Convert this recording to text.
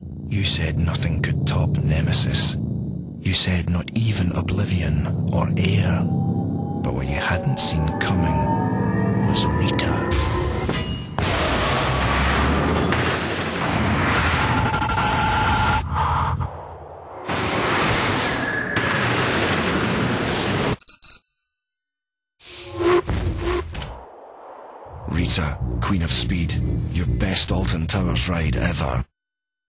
You said nothing could top Nemesis. You said not even oblivion or air. But what you hadn't seen coming was Rita. Rita, Queen of Speed, your best Alton Towers ride ever.